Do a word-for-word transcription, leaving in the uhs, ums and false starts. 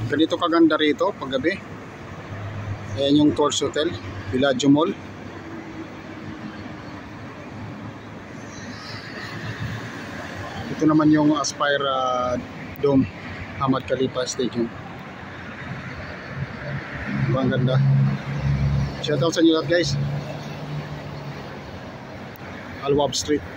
Ganito kaganda rito paggabi. Ayan yung Tours Hotel, Villaggio Mall. Ito naman yung Aspire uh, Dome, Hamad Khalifa Stadium. Diba ang ganda? Shoutout sa inyo lahat guys. Al Wab Street.